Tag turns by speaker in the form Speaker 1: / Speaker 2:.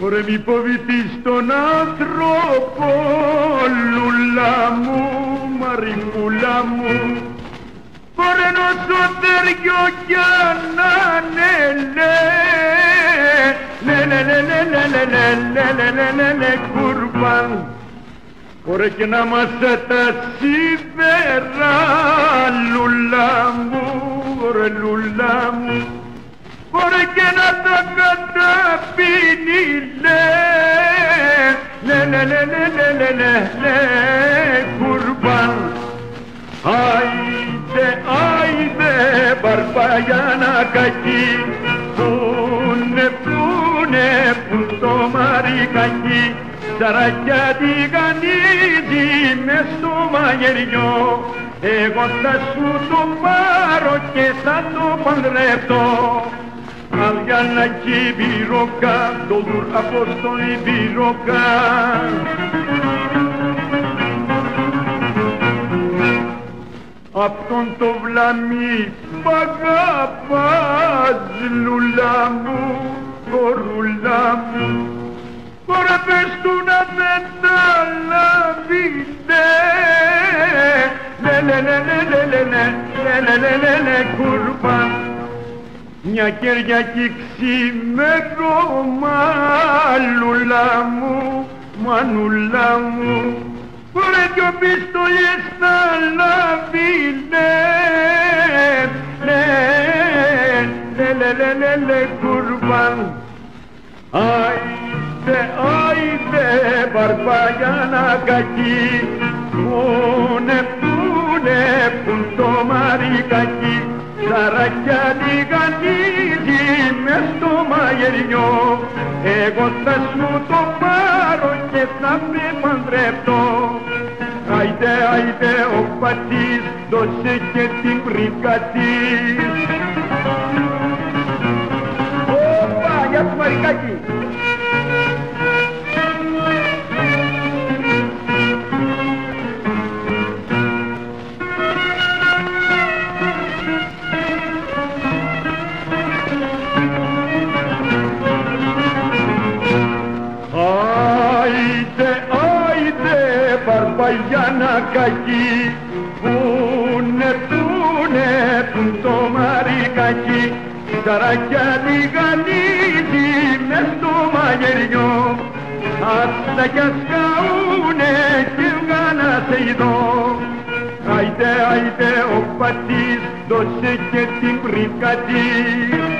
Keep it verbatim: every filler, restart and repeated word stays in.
Speaker 1: Ωραία μη φοβηθείς τον άνθρωπο, λουλά μου, μαρικούλα μου. Ωραία νόσο τέριο κι ανανελέ, λε λε λε λε λε λε λε λε λε λε λε κουρμπάν. Ωραία και να μας τα σίδερα, λουλά μου, ωραία λουλά μου. Ωραία και να τα καταπίνει, λε λε λε λε λε λε λε λε κουρμπάν. Άιντε, άιντε, Μπαρμπαγιάνα κακή, πούνε, πούνε, πουν το μαρικάκι, σαρακιά τη γανίζει μες στο μαγειριό. Εγώ θα σου το πάρω και θα το παντρευτώ. Αδιανακή μπυροκα, το δουρ Απόστολη μπυροκα. Αυτόν το βλαμί μ' αγαπάς, λουλά μου, κορούλα μου. Τώρα πες του να δεν τα λάβει, λε λε λε λε λε λε λε λε λε λε λε κουρμπά. Μια Κυριακή ξημέρωμα, λουλά μου, μανούλα μου. Ωραία κι ο πιστολιές θα λάβει, λε λε λε λε λε λε λε κουρμπάν. Άιντε, άιντε, Μπαρμπαγιάνα κακή, πούνε, πούνε, πουν το μαρικάκι, σαρακιά λιγανίζει μες στο μαγειριό. Εγώ θα σου το πάρω και θα με παντρευτώ. Άιντε, άιντε, ο πατής, δώσε και την πρίκα της. Όπα, για το μαρικάκι. Μπαρμπαγιάνα κακή, πούνε, πούνε, πουν το μαρικάκι, σαρακιά λιγανίζει μες στο μαγειριό. Άστα κι ασκαούνε κι βγάλα σε ειδώ. Άιντε, άιντε, ο πατής, δώσε και την πρίκα της.